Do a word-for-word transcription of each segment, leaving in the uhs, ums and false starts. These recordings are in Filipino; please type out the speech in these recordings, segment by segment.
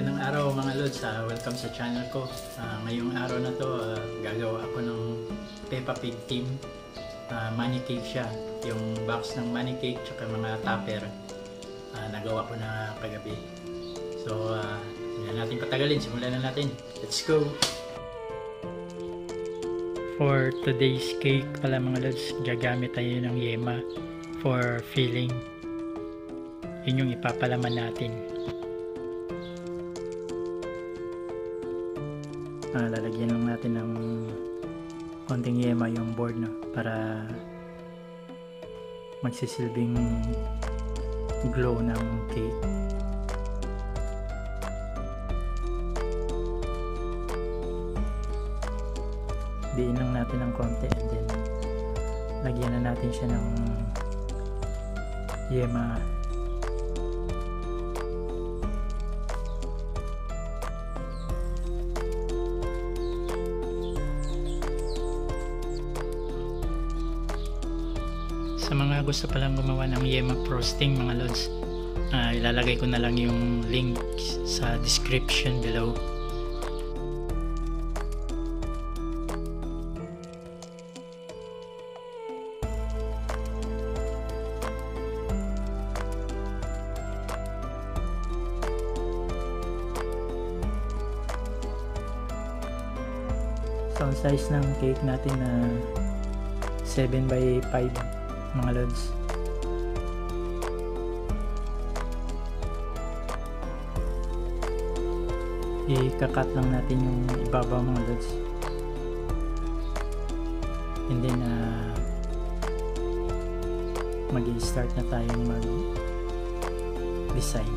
Magandang araw mga lods, uh, welcome sa channel ko. Uh, ngayong araw na to, uh, gagawa ako ng Peppa Pig theme. Uh, money cake siya. Yung box ng money cake tsaka mga tupper, uh, nagawa ko na kagabi. So, uh, hindi na natin patagalin, simulan na natin. Let's go! For today's cake pala mga lods, gagamit tayo ng yema for filling. Yun yung ipapalaman natin. Uh, lalagyan lang natin ng konting yema yung board, no, para magsisilbing glow ng cake. Diin lang natin ng konti and then lagyan na natin siya ng yema. Sa mga gusto palang gumawa ng yema frosting mga lods, uh, ilalagay ko na lang yung link sa description below. So ang size ng cake natin na seven by five mga lods. I-cut lang natin yung ibabaw mga lods. And then uh, mag-i-start na tayong mag-design.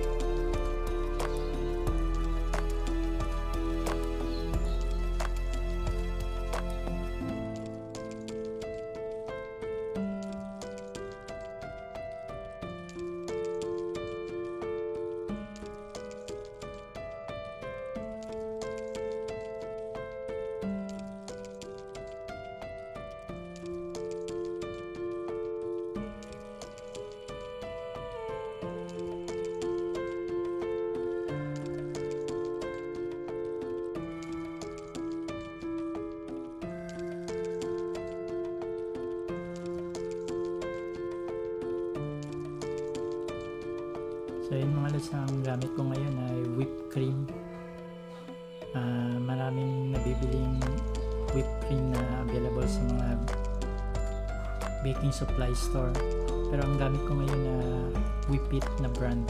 So yun mga lods, ang gamit ko ngayon ay whipped cream. Uh, maraming nabibiling whipped cream na available sa mga baking supply store. Pero ang gamit ko ngayon na uh, Whip It na brand.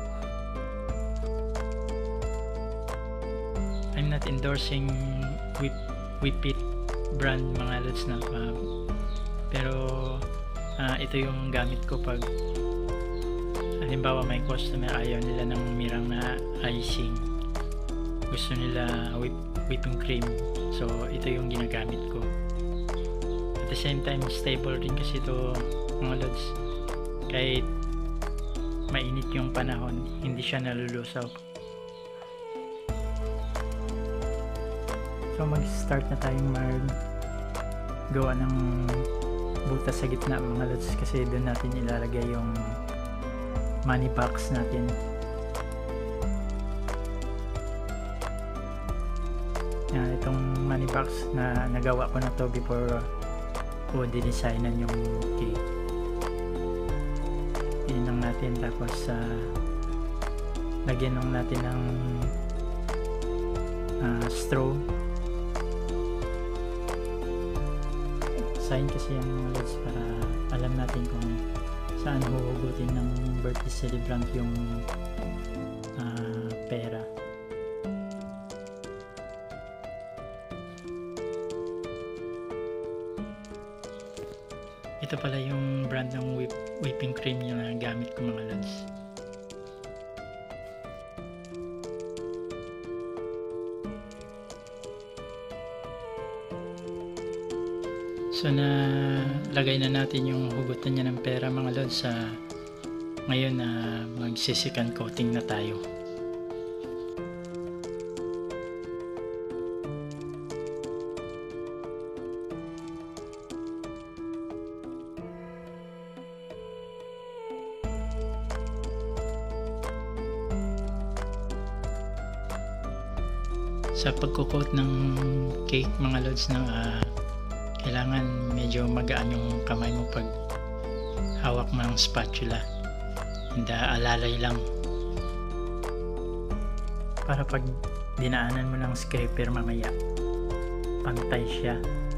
I'm not endorsing Whip, Whip It brand mga lods na. Uh, pero uh, ito yung gamit ko pag halimbawa may customer ayaw nila ng mirang na icing, gusto nila whip, whipping cream, so ito yung ginagamit ko. At the same time stable rin kasi ito mga lods, kahit mainit yung panahon hindi siya nalulusaw. So mag start na tayong mag gawa ng butas sa gitna mga lods, kasi doon natin ilalagay yung money box natin. Yan, itong money box na nagawa ko na to before ko didesignan yung cake. Yan lang natin, tapos uh, lagyan lang natin ng uh, straw. Sign kasi yan mga lods para alam natin kung saan huhugutin ng birthday celebrant yung uh, pera. Ito pala yung brand ng whip, whipping cream yung na gamit ko mga lods. So na lagay na natin yung hugutan niya ng pera mga lods. Sa ngayon na uh, magsisikan coating na tayo. Sa pagko-coat ng cake mga lods, no, ah, kailangan medyo magaan yung kamay mo pag hawak mo ng spatula. Hindi alalay lang. Para pag dinaanan mo ng scraper mamaya, pantay siya.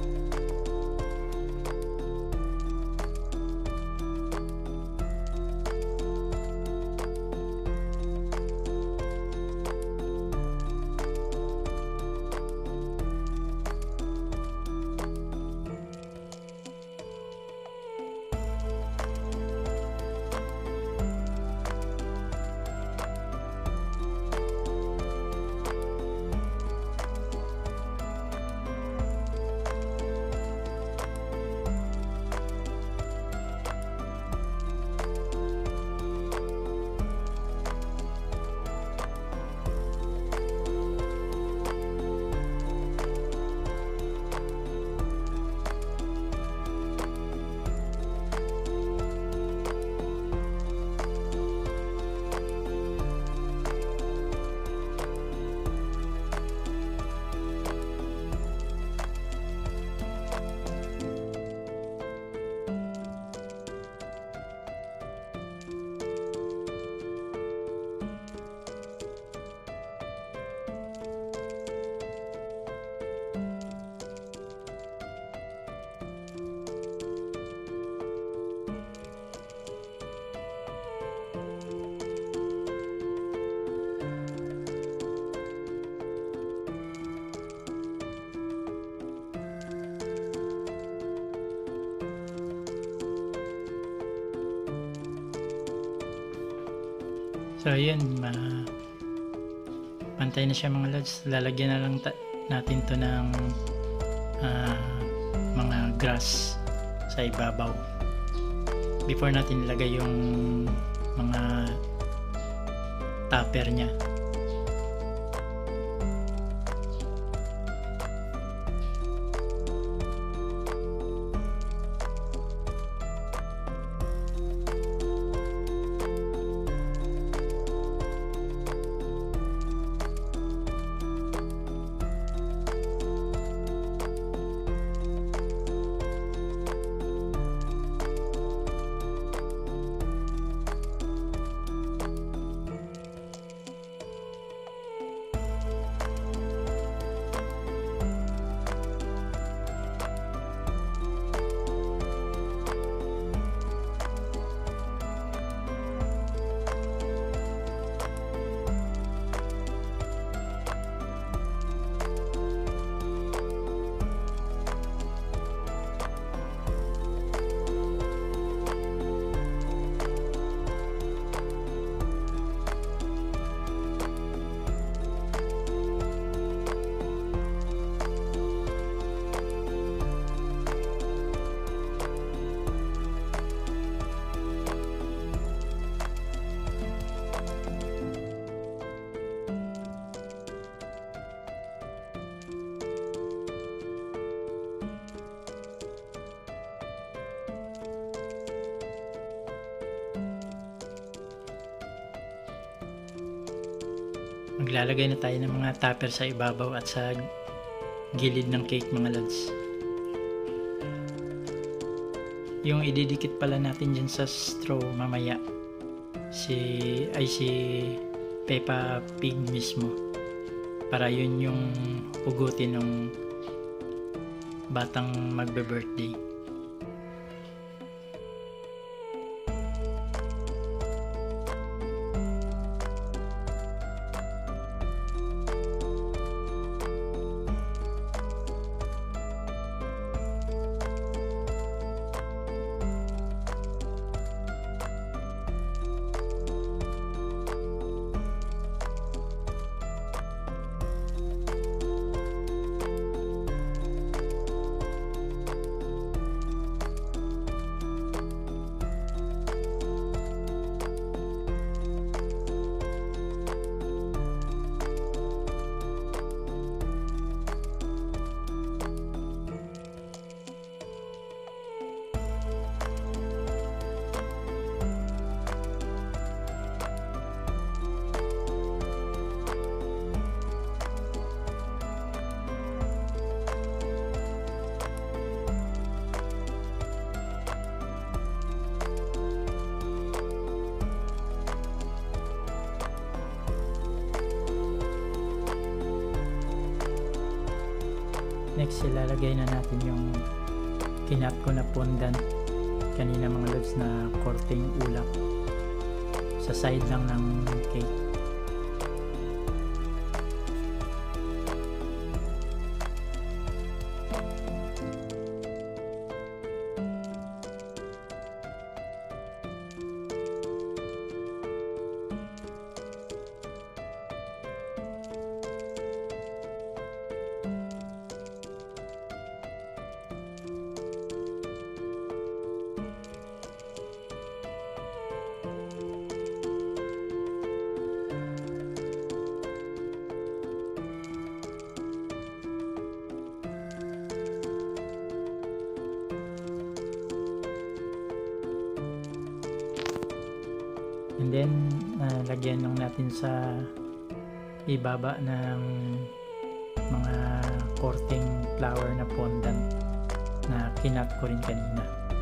So yun, ma pantay na siya mga lods. Lalagyan na lang natin to ng uh, mga grass sa ibabaw before natin ilagay yung mga topper nya. Maglalagay na tayo ng mga topper sa ibabaw at sa gilid ng cake mga lods. Yung ididikit pala natin dyan sa straw mamaya si ay si Peppa Pig mismo, para yun yung hugutin ng batang magbe-birthday. Next, ilalagay na natin yung kinat ko na fondant kanina mga lods na korteng ulap sa side lang ng cake. And then uh, lagyan lang natin sa ibaba ng mga korteng flower na fondant na kinat ko rin kanina.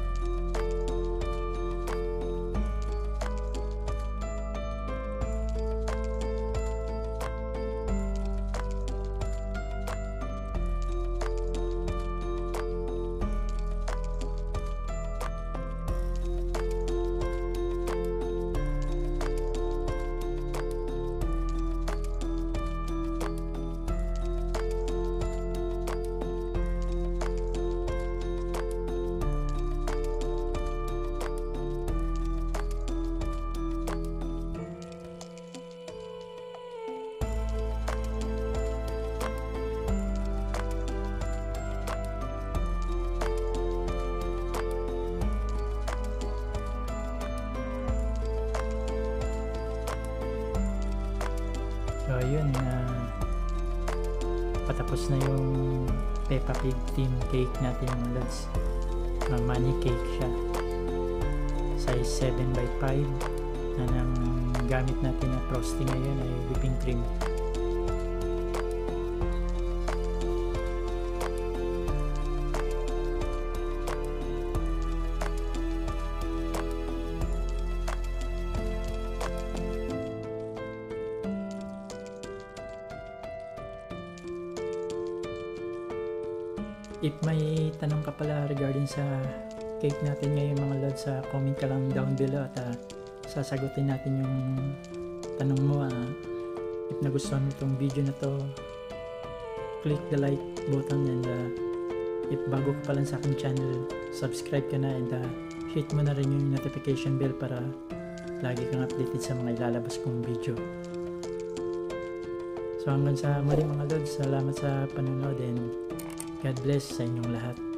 So yun, uh, patapos na yung Peppa Pig theme cake natin mga lods. Uh, money cake siya, size seven by five, na ang gamit natin na frosting ngayon ay whipping cream. If may tanong ka pala regarding sa cake natin ngayon mga lods, sa comment ka lang down below at uh, sasagutin natin yung tanong mo. Uh, if nagustuhan mo itong video na to, click the like button, and uh, if bago ka pa lang sa aking channel, subscribe ka na, and uh, hit mo na rin yung notification bell para lagi kang updated sa mga ilalabas kong video. So hanggang sa muli mga lods, salamat sa panonood, and God bless sa inyong lahat.